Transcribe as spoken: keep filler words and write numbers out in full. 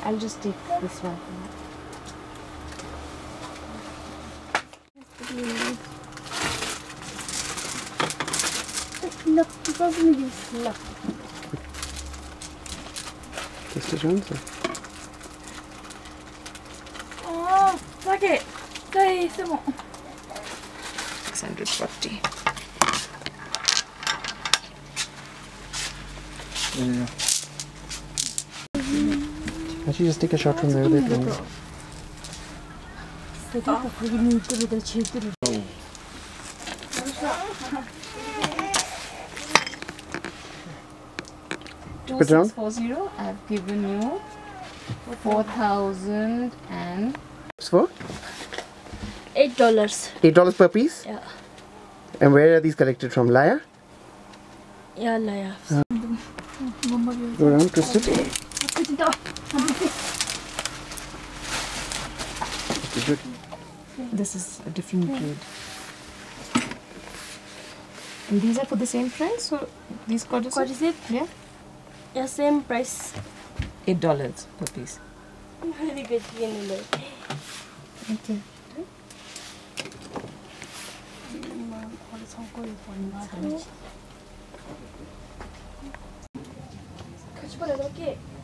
I'll just take this one. Look, it doesn't use look. Just a chance. Oh, look it. Say some. six hundred forty. Yeah. Actually, just take a shot from there. They can. two six four zero. I've given you four thousand and. For? Eight dollars. Eight dollars per piece. Yeah. And where are these collected from? Laya? Yeah, Laya. Uh, Go around, twist it. Good. This is a different grade. And these are for the same price? So these cordis? What is it? Yeah. Yeah, same price. Eight dollars per piece. Really good. Okay. 같이 보내놓을게.